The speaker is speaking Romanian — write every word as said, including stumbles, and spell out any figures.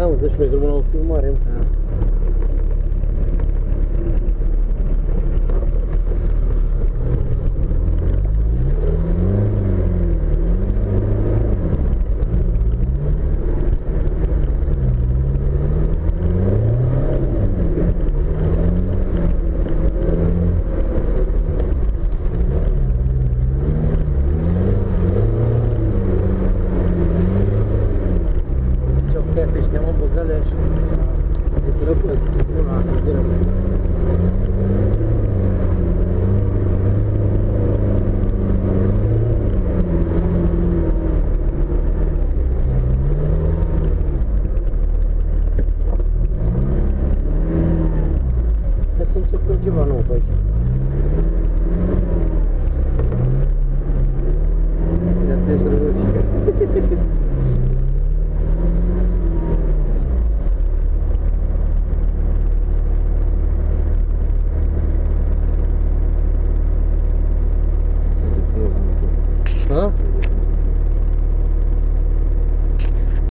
mă, dă și mai drumul la o filmare, mă. Da. Ceva nou pe aici. Ia te ești drăguțică. Ha?